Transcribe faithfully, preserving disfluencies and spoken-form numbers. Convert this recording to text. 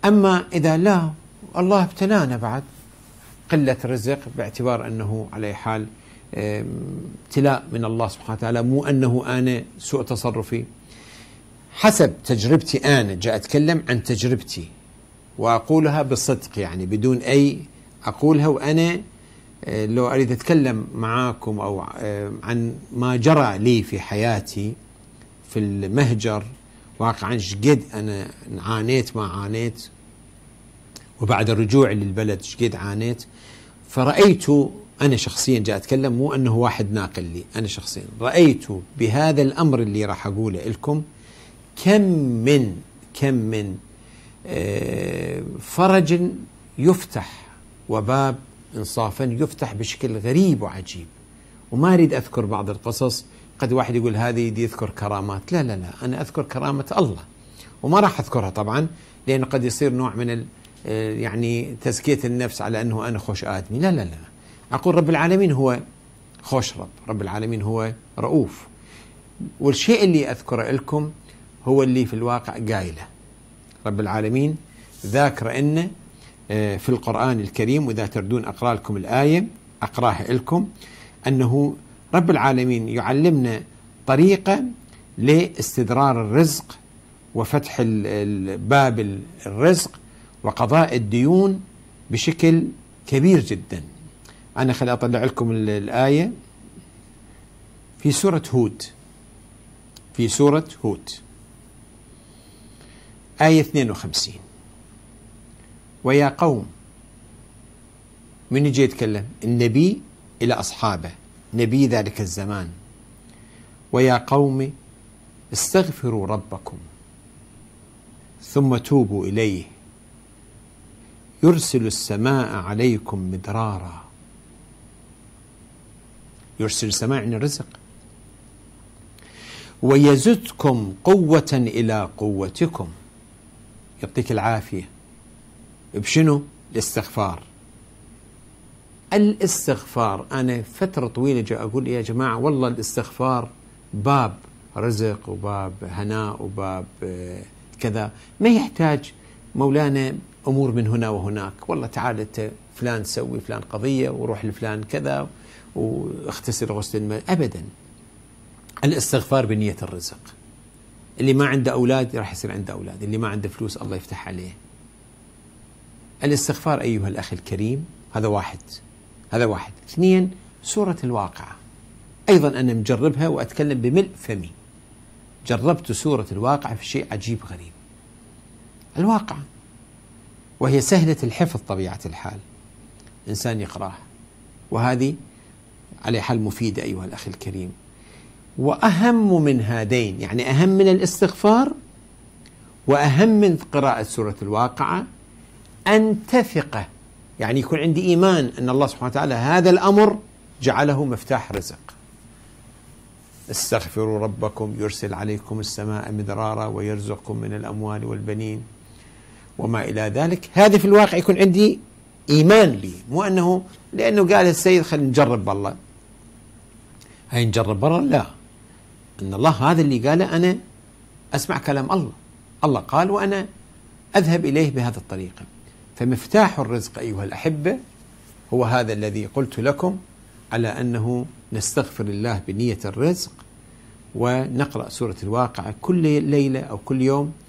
أما إذا لا، الله ابتلانا بعد قلة رزق باعتبار أنه على حال ابتلاء من الله سبحانه وتعالى، مو أنه أنا سوء تصرفي. حسب تجربتي أنا جاء أتكلم عن تجربتي وأقولها بصدق، يعني بدون أي أقولها، وأنا لو أريد أتكلم معاكم أو عن ما جرى لي في حياتي في المهجر، واقعا شقد أنا عانيت ما عانيت، وبعد الرجوع للبلد شقد عانيت. فرأيت أنا شخصيا جاء أتكلم، مو أنه واحد ناقل لي، أنا شخصيا رأيت بهذا الأمر اللي راح أقوله لكم كم من كم من فرج يفتح وباب إنصافا يفتح بشكل غريب وعجيب. وما أريد أذكر بعض القصص، قد واحد يقول هذه دي يذكر كرامات، لا لا لا، أنا أذكر كرامة الله، وما راح أذكرها طبعا لأنه قد يصير نوع من يعني تزكية النفس على أنه أنا خوش آدمي، لا لا لا. أقول رب العالمين هو خوش رب، رب العالمين هو رؤوف. والشيء اللي أذكره لكم هو اللي في الواقع قايله رب العالمين، ذاكر أنه في القرآن الكريم، وإذا تردون أقرأ لكم الآية أقرأها لكم، أنه رب العالمين يعلمنا طريقة لاستدرار الرزق وفتح باب الرزق وقضاء الديون بشكل كبير جدا. أنا خلي أطلع لكم الآية في سورة هود، في سورة هود آية اثنين وخمسين: ويا قوم، من يجي يتكلم؟ النبي إلى أصحابه، نبي ذلك الزمان: ويا قوم استغفروا ربكم ثم توبوا إليه يرسل السماء عليكم مدرارا. يرسل السماء عن الرزق، ويزدكم قوة إلى قوتكم، يعطيك العافية. بشنو؟ الاستغفار. الاستغفار أنا فترة طويلة جاء أقول يا جماعة والله الاستغفار باب رزق وباب هناء وباب كذا، ما يحتاج مولانا أمور من هنا وهناك، والله تعال أنت فلان سوي فلان قضية وروح لفلان كذا واغتسل غسل الماء، أبدا. الاستغفار بنية الرزق. اللي ما عنده أولاد راح يصير عنده أولاد، اللي ما عنده فلوس الله يفتح عليه. الاستغفار أيها الأخ الكريم، هذا واحد، هذا واحد. اثنين، سورة الواقعة أيضا أنا مجربها وأتكلم بملء فمي. جربت سورة الواقعة في شيء عجيب غريب. الواقعة وهي سهلة الحفظ طبيعة الحال، إنسان يقرأها، وهذه على حال مفيدة أيها الأخ الكريم. وأهم من هذين، يعني أهم من الاستغفار وأهم من قراءة سورة الواقعة، أن تثق، يعني يكون عندي إيمان أن الله سبحانه وتعالى هذا الأمر جعله مفتاح رزق. استغفروا ربكم يرسل عليكم السماء مدرارا ويرزقكم من الأموال والبنين وما إلى ذلك. هذه في الواقع يكون عندي إيمان لي، مو أنه لأنه قال السيد خلينا نجرب بالله، هاي نجرب برا، لا، أن الله هذا اللي قاله أنا أسمع كلام الله، الله قال وأنا أذهب إليه بهذه الطريقة. فمفتاح الرزق أيها الأحبة هو هذا الذي قلت لكم، على أنه نستغفر الله بنية الرزق ونقرأ سورة الواقعة كل ليلة أو كل يوم